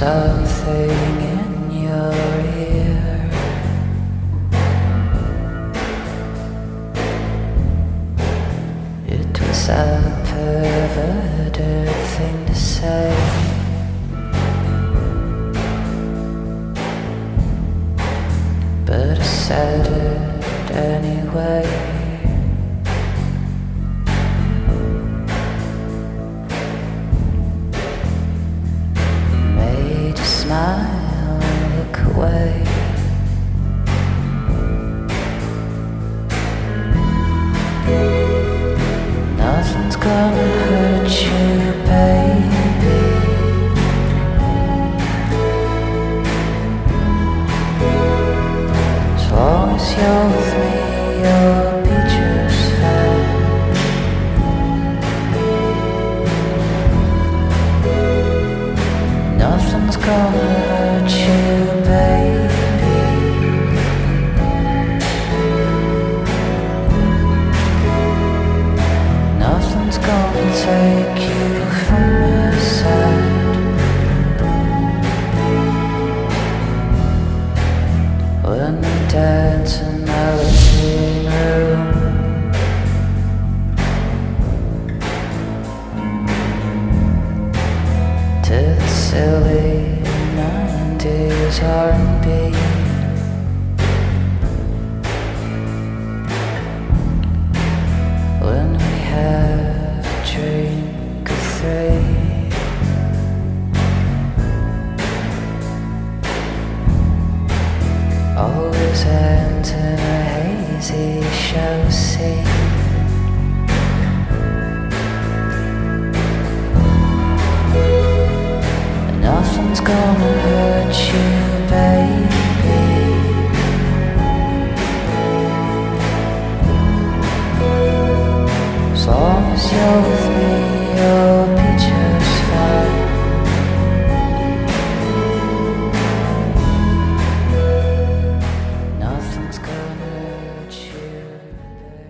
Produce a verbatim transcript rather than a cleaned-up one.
something in your ear. It was a perverted thing to say, but I said it anyway. Made you smile and look away. Nothing's gonna hurt you, baby. As long as you're with me, you'll be just fine. Nothing's gonna hurt you, baby. Nothing's gonna take you from my side. When we dance in my living room, to the silly nineties R and B. When we have a drink or three, always ends in a hazy show scene.